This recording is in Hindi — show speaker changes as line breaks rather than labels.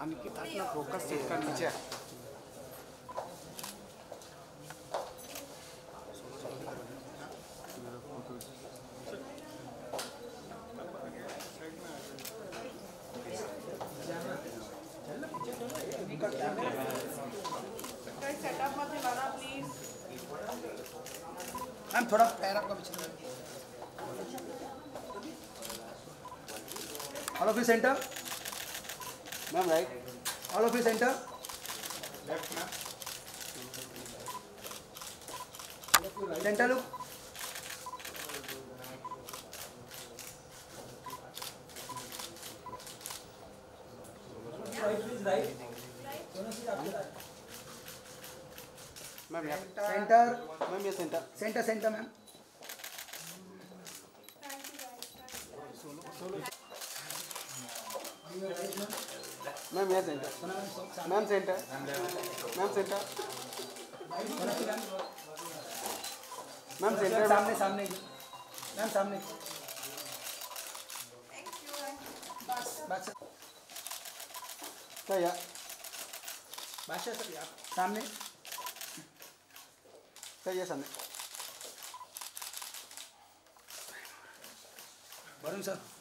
अनिकेत अपना फोकस सेट कर नीचे।
सेटअप मत हिलाना प्लीज।
मैम थोड़ा पैर आपका पीछे। All of you centre ma'am, right. All of you centre left ma'am. Centre look. Right ma'am, centre ma'am, ये centre centre centre ma'am. Ma'am ये centre ma'am, centre ma'am, centre ma'am, centre सामने सामने मैम, सामने। बादशाह क्या यार, बादशाह सर यार सामने क्या, ये सामने। वरुण सर।